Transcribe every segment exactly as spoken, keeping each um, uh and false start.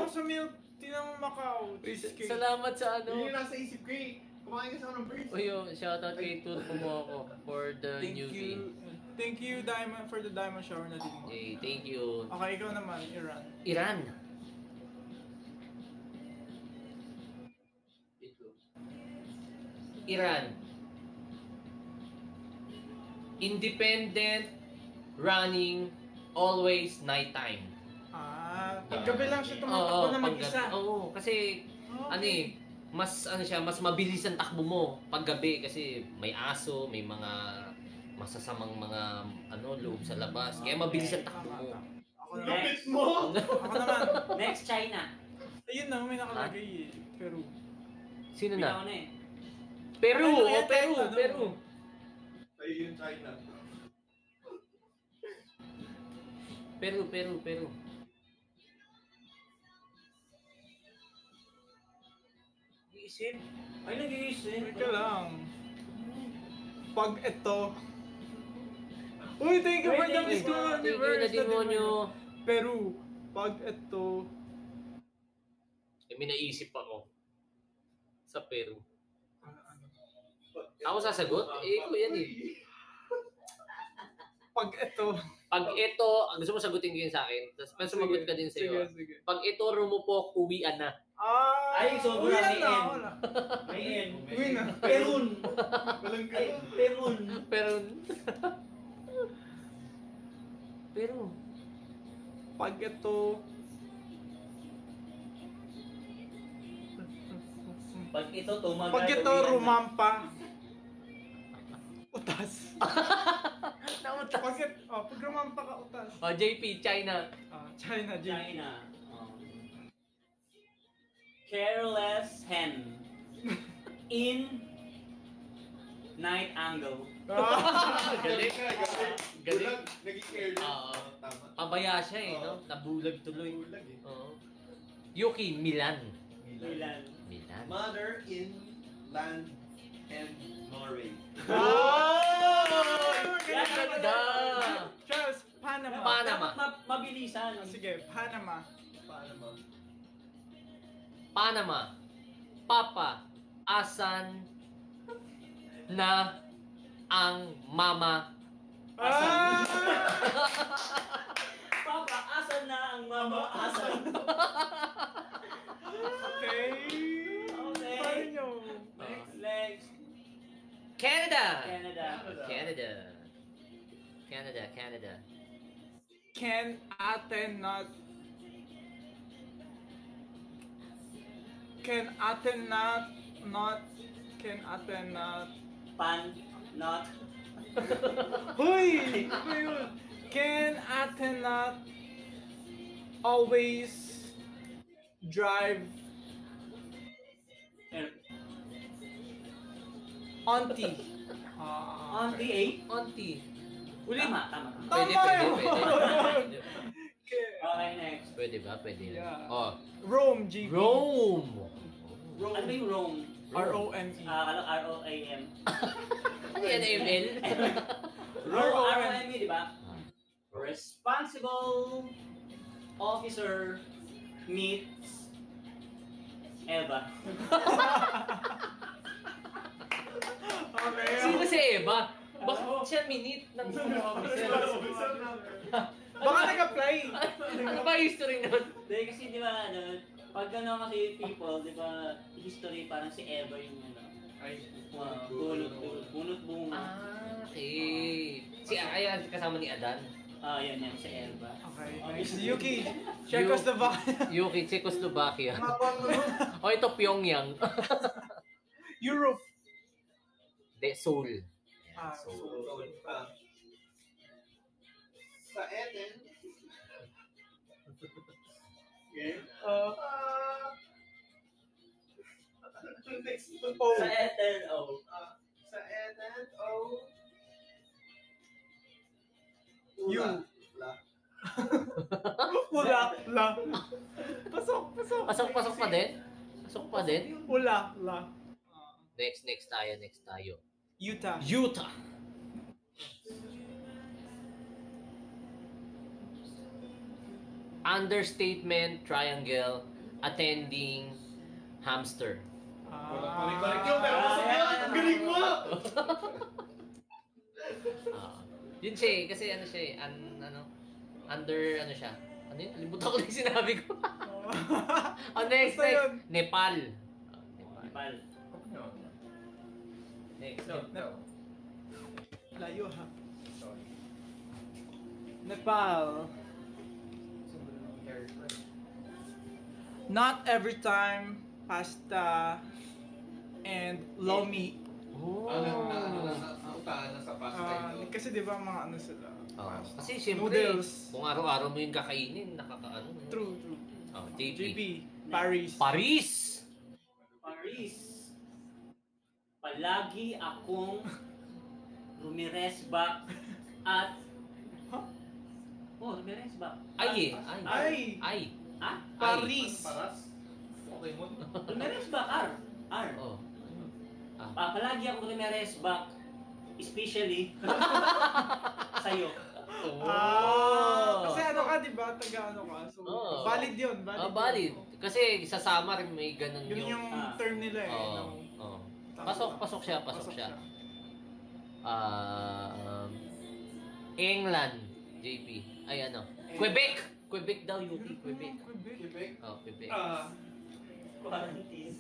ako sa milk tea ng Macau. Cheesecake. Salamat sa ano. Yun yung nasa isip ko eh. Kumain ka sa ng birds. Uy, oh, shoutout kay Tour Kumu ako for the Thank newbie. you. Thank you, Diamond, for the diamond shower na din mo. Okay, thank you. Okay, ikaw naman, Iran. Iran. Iran. Independent, running, always nighttime. Ah, paggabi lang siya Oo, tumatakbo na paggabi. mag-isa. Oo, kasi Okay. ano eh, mas ano siya, mas mabilis ang takbo mo paggabi kasi may aso, may mga masasamang mga ano loob sa labas. Kaya mabilis ang takbo mo. Ako naman. Lupit mo! Ako naman. Next, China. Ayun na, may nakalagay eh. Peru. Sino Bitaw na? na eh. Peru, Ano oh, yan, Peru, ano? Peru. Ayun yung China. Peru, Peru, Peru. Iisip. Ay, nag-iisip. Teka lang. Pag ito. Uy, thank you for Uy, the thank you. Miss Kumu Thank you Universe. na demonyo. Peru. Pag ito. Eh, may naisip ako. Sa Peru. Ano? Ako sasagot? Eh, ko yan eh. Pag ito. Pag ito, gusto mo sagutin ko yun sa akin. Tapos pag sumagot ka din Sige, sa'yo. sige. Pag ito rumupok, uwian na. Ah! Ay, so uwi wala na may na, end. wala. May end. Uwi na. Perun. Walang Ay, ganun. Perun. Pero... Pero... Pag ito. Pag ito, tumagal. Pag ito, uwian na. rumampa. Utas. Nautas. Pag ito, oh, pag rumampa ka, utas. Oh, J P, China. Ah, China, J. China. Oh. Careless hen. In night angle. Ah, Galing. Galing. Galing. Bulag, naging careless. Oo. Tama. Pabaya siya eh, Oo. no? Nabulag tuloy. Bulag eh. Oo. Yuki, Milan. Milan. Milan. Mother in land and Norway. Oh! Yan, Ganda! Charles, Panama. Panama. Dapat ma- mabilisan. Sige, Panama. Panama. Panama. Papa, asan na ang mama? Ah! Papa, asan na ang mama? Asan? Okay. Okay. Paano nyo? Next. Next. Canada. Canada. Canada. Canada, Canada. Can ate not... Can ate not... Not... Can ate not... Pan. Not. Hoy! Ano ba yun? Can ate not... Always... Drive... Auntie. Ah, On the eight. Auntie. Ulit. Tama, tama. tama. Pwede, Tama pwede, yun. pwede. Okay. Okay, next. Pwede ba? Pwede. Yeah. Oh. Rome, G. Rome. Ano ba yung Rome? R O M E. Ah, ano? R O A M. Ano yan, M L? R O M E, di ba? Responsible officer meets Eva. Okay. Sino si Eva? Bakit siya minute ng officer? Baka nag-apply. Ano ba history nun? Hindi, kasi di ba, ano, pag ano kasi people, di ba, history parang si Eva yung ano, Ay, uh, bunot, bunot, bunot bunga. Ah, okay. Si ayan, kasama ni Adan. Ah, yan yan, si Eva. Okay, next. Yuki, Czechoslovakia. Yuki, Czechoslovakia. mapang mo. O ito, Pyongyang. Europe. De, Seoul. Ah, Seoul. Soul pa. Sa Eden. Okay. Uh, Ah. Next. Oh. Sa Ethel, oh. Ah, sa Eden. Oh. You. Ula. La. Ula, la. Pasok, pasok. Pasok, pasok pa din? Pasok pa din? Ula, la. Next, next tayo, next tayo. Utah. Utah. understatement, triangle, attending, hamster. Walang balik-balik yun, pero masok yun! Ang galing mo! Ah, yun siya eh, kasi ano siya eh, an, ano, under, ano siya, ano yun? Limutan ko na yung sinabi ko. Oh, next, Basta next, yun. Nepal. Ah, Nepal. Nepal. Next, No, no. Layo ha. Sorry. Nepal. Not every time pasta and lomi. Oh. Ano na, ano na, ano ka, nasa pasta Ah, ito. kasi di ba mga ano sila? Oh, kasi siyempre, Noodles. kung araw-araw mo yung kakainin, nakakaano. no? True, true. Oh, J J P, P. Paris. Paris! Paris. Palagi akong rumiresbak at... Oh, rumiresbak. Ay eh, ay. Ay! Ay. Ha? Paris. Paras? Okay mo? Rumiresbak, R. R. Oh. Ah, palagi akong rumiresbak. Especially sa'yo. Oh. Ah, kasi ano ka, di ba? Taga ano ka. So, Oo. valid yun. Valid. Ah, valid. Kasi sa summer may ganun Yun yung... yung Ah. term nila eh. Oo. ng- Oo. Tama Pasok, ba? pasok siya, pasok siya. Ah, um, England, J P. Ay ano, Quebec! Quebec daw, U P, Quebec. Quebec. Quebec? Oh, Quebec. Ah. Quarantine.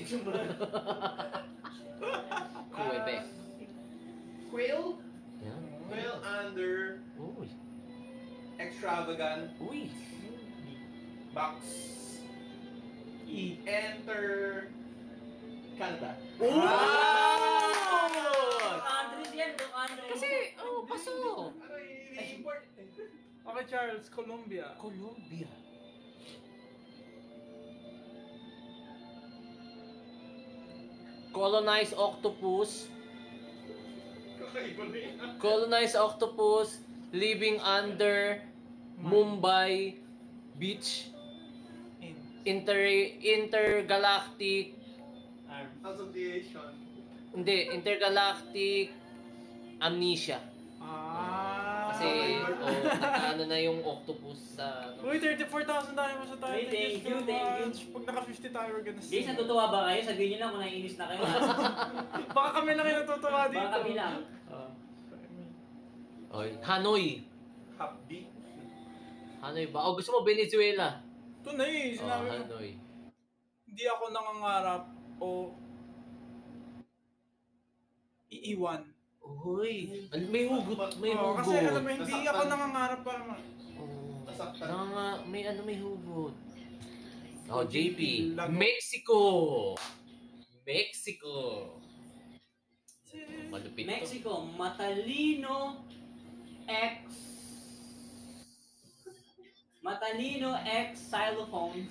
Quebec. Quail? Yan. Quail under Uy. extravagant Uy. box. E. Enter Canada. Oh! Countries yan, do countries. Kasi, oh, pasok. Aray, i-import. Okay, Charles, Colombia. Colombia. Colonized octopus. Kakaiba na yun. Colonized octopus living under Mumbai beach. In. Inter intergalactic R. Association. hindi intergalactic amnesia. Ah. Kasi oh, ano na yung octopus sa ano. Uy, thirty-four thousand tayo mo sa tayo. Uy, thank you, thank you. Pag naka fifty tayo, we're gonna see. Guys, natutuwa ba kayo? Sabihin nyo lang kung naiinis na kayo. Baka kami lang yung natutuwa dito. Baka kami lang. Oy, Hanoi. Happy. Hanoi ba? O gusto mo Venezuela? Ito na eh, Oh, sinabi ko. Hanoi. Hindi ako nangangarap o iiwan. Uy, may hugot, may Oo, hugot. kasi alam mo, hindi Nasaktan. ako nangangarap para ma... Oh, Nasaktan. nanga, may ano, may hugot. Oh, J P. Lago. Mexico. Mexico. Malupit to. Mexico, matalino X Matalino X xylophone.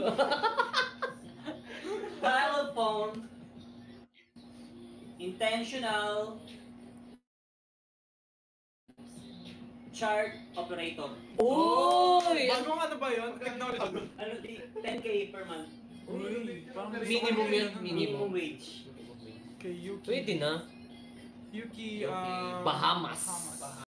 Xylophone. Intentional chart operator. Uy! Bagong ano ba yun? Technology. Ano di ten K per month. Uy, parang Minimum yun, ano, minimum. Minimum wage. Kay Yuki. Pwede na. Yuki, Yuki, ah... Bahamas. Bahamas.